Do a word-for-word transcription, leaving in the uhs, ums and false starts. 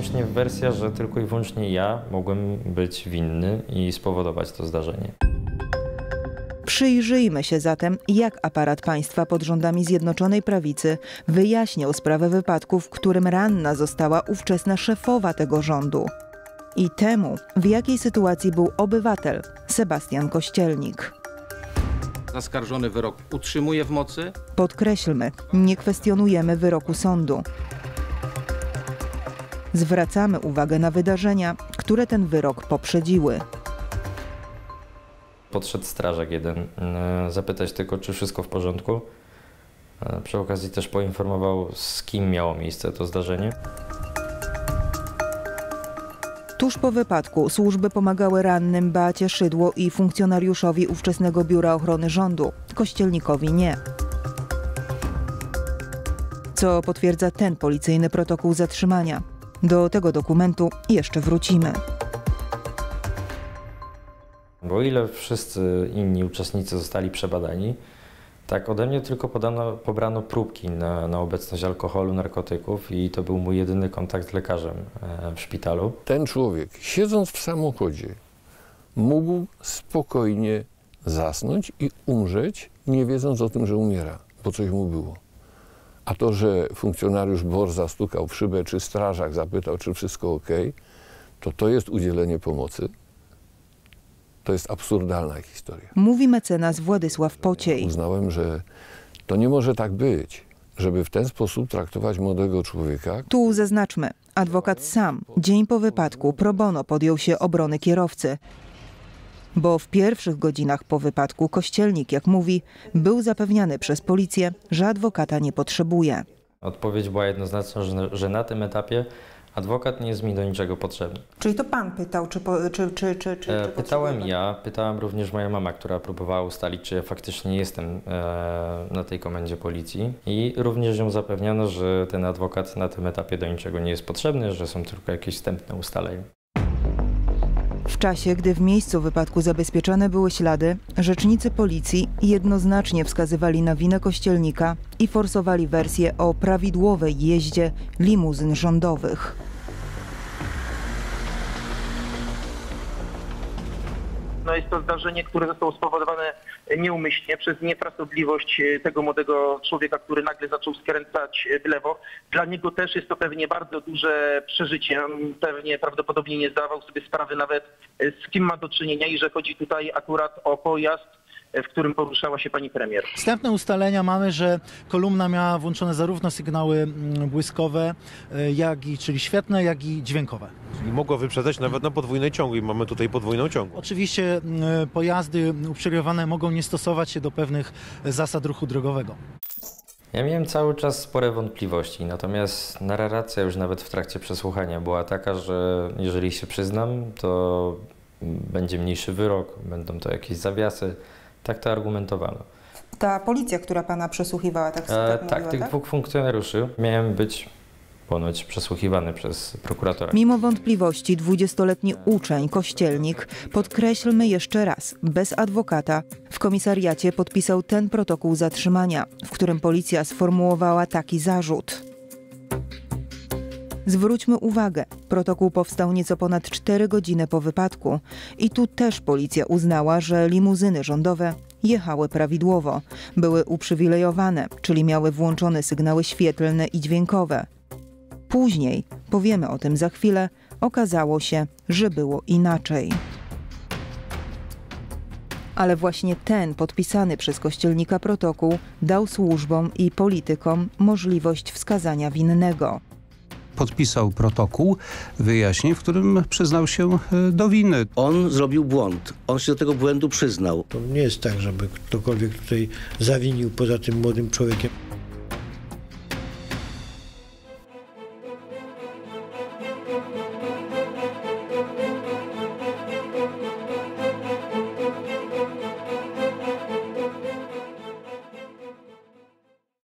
wyłącznie wersja, że tylko i wyłącznie ja mogłem być winny i spowodować to zdarzenie. Przyjrzyjmy się zatem, jak aparat państwa pod rządami Zjednoczonej Prawicy wyjaśniał sprawę wypadku, w którym ranna została ówczesna szefowa tego rządu. I temu, w jakiej sytuacji był obywatel Sebastian Kościelnik. Zaskarżony wyrok utrzymuje w mocy. Podkreślmy, nie kwestionujemy wyroku sądu. Zwracamy uwagę na wydarzenia, które ten wyrok poprzedziły. Podszedł strażak jeden, zapytać tylko, czy wszystko w porządku. Przy okazji też poinformował, z kim miało miejsce to zdarzenie. Tuż po wypadku służby pomagały rannym Beacie Szydło i funkcjonariuszowi ówczesnego Biura Ochrony Rządu, Kościelnikowi nie. Co potwierdza ten policyjny protokół zatrzymania. Do tego dokumentu jeszcze wrócimy. Bo o ile wszyscy inni uczestnicy zostali przebadani, tak ode mnie tylko podano, pobrano próbki na, na obecność alkoholu, narkotyków i to był mój jedyny kontakt z lekarzem w szpitalu. Ten człowiek, siedząc w samochodzie, mógł spokojnie zasnąć i umrzeć, nie wiedząc o tym, że umiera, bo coś mu było. A to, że funkcjonariusz B O R zastukał w szybę, czy strażak zapytał, czy wszystko ok, to to jest udzielenie pomocy. To jest absurdalna historia. Mówi mecenas Władysław Pociej. Uznałem, że to nie może tak być, żeby w ten sposób traktować młodego człowieka. Tu zaznaczmy, adwokat sam dzień po wypadku pro bono podjął się obrony kierowcy. Bo w pierwszych godzinach po wypadku Kościelnik, jak mówi, był zapewniany przez policję, że adwokata nie potrzebuje. Odpowiedź była jednoznaczna, że, że na tym etapie adwokat nie jest mi do niczego potrzebny. Czyli to pan pytał, czy... Po, czy, czy, czy, czy, e, czy pytałem ja, pytałam również moja mama, która próbowała ustalić, czy ja faktycznie jestem e, na tej komendzie policji. I również ją zapewniono, że ten adwokat na tym etapie do niczego nie jest potrzebny, że są tylko jakieś wstępne ustalenia. W czasie, gdy w miejscu wypadku zabezpieczane były ślady, rzecznicy policji jednoznacznie wskazywali na winę Kościelnika i forsowali wersję o prawidłowej jeździe limuzyn rządowych. No jest to zdarzenie, które zostało spowodowane nieumyślnie przez niefrasobliwość tego młodego człowieka, który nagle zaczął skręcać w lewo. Dla niego też jest to pewnie bardzo duże przeżycie. On pewnie prawdopodobnie nie zdawał sobie sprawy nawet, z kim ma do czynienia i że chodzi tutaj akurat o pojazd, w którym poruszała się pani premier. Wstępne ustalenia mamy, że kolumna miała włączone zarówno sygnały błyskowe, jak i, czyli świetne, jak i dźwiękowe. I mogła wyprzedzać nawet na podwójnej ciągu i mamy tutaj podwójną ciągłą. Oczywiście pojazdy uprzywilejowane mogą nie stosować się do pewnych zasad ruchu drogowego. Ja miałem cały czas spore wątpliwości, natomiast narracja już nawet w trakcie przesłuchania była taka, że jeżeli się przyznam, to będzie mniejszy wyrok, będą to jakieś zawiasy. Tak to argumentowano. Ta policja, która pana przesłuchiwała, tak, tak e, mówiła, Tak, tych tak? dwóch funkcjonariuszy miałem być ponoć przesłuchiwany przez prokuratora. Mimo wątpliwości dwudziestoletni uczeń, Kościelnik, podkreślmy jeszcze raz, bez adwokata, w komisariacie podpisał ten protokół zatrzymania, w którym policja sformułowała taki zarzut. Zwróćmy uwagę, protokół powstał nieco ponad cztery godziny po wypadku i tu też policja uznała, że limuzyny rządowe jechały prawidłowo, były uprzywilejowane, czyli miały włączone sygnały świetlne i dźwiękowe. Później, powiemy o tym za chwilę, okazało się, że było inaczej. Ale właśnie ten podpisany przez Kościelnika protokół dał służbom i politykom możliwość wskazania winnego. Podpisał protokół wyjaśnień, w którym przyznał się do winy. On zrobił błąd. On się do tego błędu przyznał. To nie jest tak, żeby ktokolwiek tutaj zawinił poza tym młodym człowiekiem.